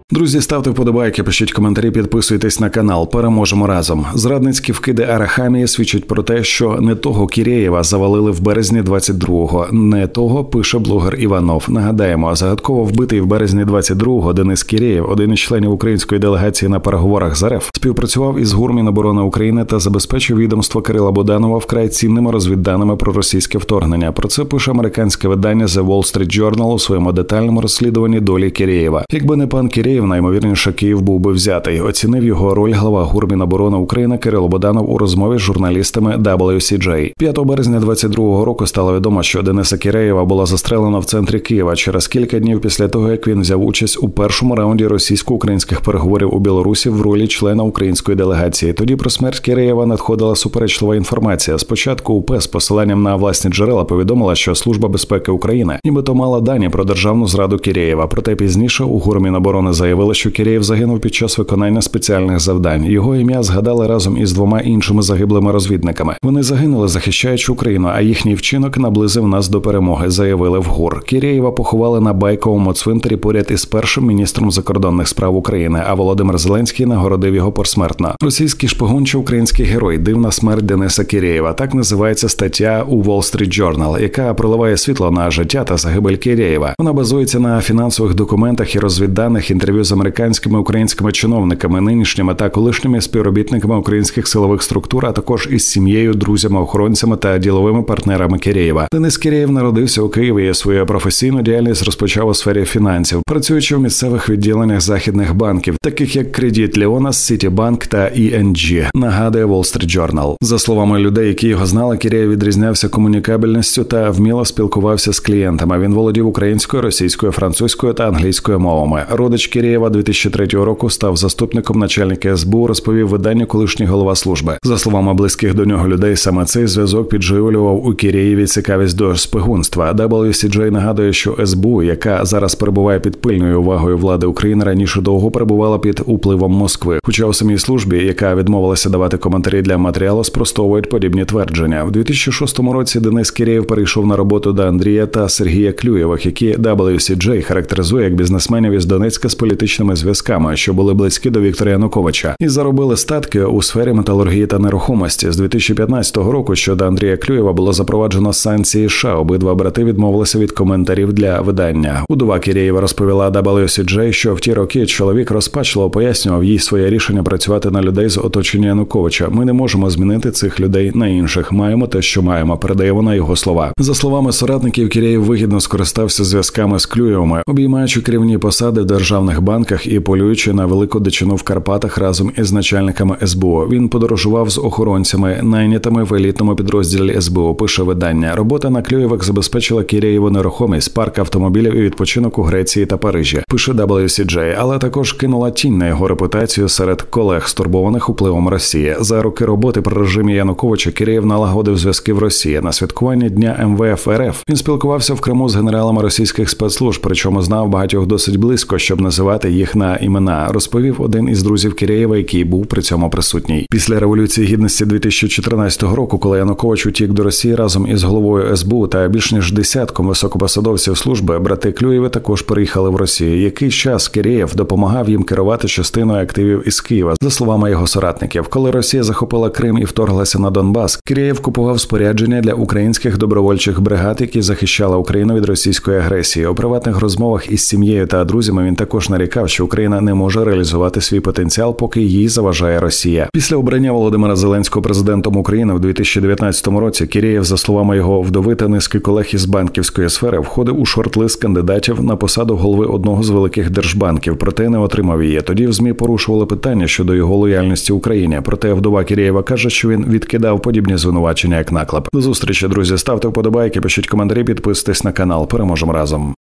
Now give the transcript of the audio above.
Друзі, ставте вподобайки, пишіть коментарі, підписуйтесь на канал. Переможемо разом. Зрадницькі вкиди Арахамії свідчать про те, що не того Кірєєва завалили в березні 22-го. Не того, пише блогер Іванов. Нагадаємо, загадково вбитий в березні 22-го Денис Кірєєв, один із членів української делегації на переговорах з РФ, співпрацював із ГУР Міноборони України та забезпечив відомство Кирила Буданова вкрай цінними розвідданими про російське вторгнення. Про це пише американське видання The Wall Street Journal у своєму детальному розслідуванні долі Кірєєва. Якби не пан Кірєєв, наймовірніше Київ був би взятий. Оцінив його роль глава ГУР Міноборони України Кирило Буданов у розмові з журналістами WCJ. 5 березня 22-го року стало відомо, що Дениса Кірєєва було застрелено в центрі Києва через кілька днів після того, як він взяв участь у першому раунді російсько-українських переговорів у Білорусі в ролі члена української делегації. Тоді про смерть Кірєєва надходила суперечлива інформація. Спочатку УП з посиланням на власні джерела повідомила, що Служба безпеки України нібито мала дані про державну зраду Кірєєва. Проте пізніше у ГУР Міноборони заявили, що Кірєєв загинув під час виконання спеціальних завдань. Його ім'я згадали разом із двома іншими загиблими розвідниками. Вони загинули, захищаючи Україну, а їхній вчинок наблизив нас до перемоги, заявили в ГУР. Кірєєва поховали на Байковому цвинтарі поряд із першим міністром закордонних справ України, а Володимир Зеленський нагородив його посмертно. Російський шпигун чи український герой? Дивна смерть Дениса Кірєєва. Так називається стаття у Wall Street Journal, яка проливає світло на життя та загибель Кірєєва. Вона базується на фінансових документах і розвідданих, інтерв'ю з американськими українськими чиновниками, нинішніми та колишніми співробітниками українських силових структур, а також із сім'єю, друзями, охоронцями та діловими партнерами Кірєєва. Денис Кірєєв народився у Києві і свою професійну діяльність розпочав у сфері фінансів, працюючи в місцевих відділеннях західних банків, таких як Кредит Леонас, Сітібанк та ING, нагадує Wall Street Journal. За словами людей, які його знали, Кірєєв відрізнявся комунікабельністю та вміло спілкувався з клієнтами. Він володів українською, російською, французькою та англійською мовами. Родич Кірєєва 2003 року став заступником начальника СБУ, розповів виданню колишній голова служби. За словами близьких до нього людей, саме цей зв'язок підживлював у Кірєєві цікавість до шпигунства. WCJ нагадує, що СБУ, яка зараз перебуває під пильною увагою влади України, раніше довго перебувала під впливом Москви. Хоча у самій службі, яка відмовилася давати коментарі для матеріалу, спростовують подібні твердження. У 2006 році Денис Кірєєв перейшов на роботу до Андрія та Сергія Клюєвих, які WCJ характеризує як бізнесменів із Донецька з політичними зв'язками, що були близькі до Віктора Януковича, і заробили статки у сфері металургії та нерухомості. З 2015 року щодо Андрія Клюєва було запроваджено санкції США. Обидва брати відмовилися від коментарів для видання. Удова Кірєєва розповіла WCJ, що в ті роки чоловік розпачливо пояснював їй своє рішення працювати на людей з оточення Януковича. Ми не можемо змінити цих людей на інших. Маємо те, що маємо, передає вона його слова. За словами соратників, Кірєєв вигідно скористався зв'язками з Клюєвими, обіймаючи керівні посади в державних банках і полюючи на велику дичину в Карпатах разом із начальниками СБУ. Він подорожував з охоронцями, найнятими в елітному підрозділі СБУ, пише видання. Робота на Клюєвих забезпечила Кірєєву нерухомість, парк автомобілів і відпочинок у Греції та Парижі, пише WCJ, але також кинула тінь на його репутацію серед колег, стурбованих впливом Росії. За роки роботи при режимі Януковича Кірєєв налагодив зв'язки в Росії. На святкуванні Дня МВФ РФ він спілкувався в Криму з генералами російських спецслужб, причому знав багатьох досить близько, щоб називати їх на імена, розповів один із друзів Кірєєва, який був при цьому присутній. Після Революції Гідності 2014 року, коли Янукович утік до Росії разом із головою СБУ та більш ніж десятком високопосадовців служби, брати Клюєви також переїхали в Росію. Якийсь час Кірєєв допомагав їм керувати частиною активів із Києва, за словами його соратників. Коли Росія захопила Крим і вторглася на Донбас, Кірєєв купував спорядження для українських добровольчих бригад, які захищали Україну від російської агресії. У приватних розмовах із сім'єю та друзями він також нарікав, що Україна не може реалізувати свій потенціал, поки їй заважає Росія. Після обрання Володимира Зеленського президентом України в 2019 році Кірєєв, за словами його вдови та низки колег із банківської сфери, входив у шорт-лист кандидатів на посаду голови одного з великих держбанків, проте не отримав її. Тоді в ЗМІ порушували питання щодо його лояльності Україні. Проте вдова Кірєєва каже, що він відкидав подібні звинувачення як наклеп. До зустрічі, друзі. Ставте вподобайки, пишіть коментарі, підписуйтесь на канал. Переможемо разом.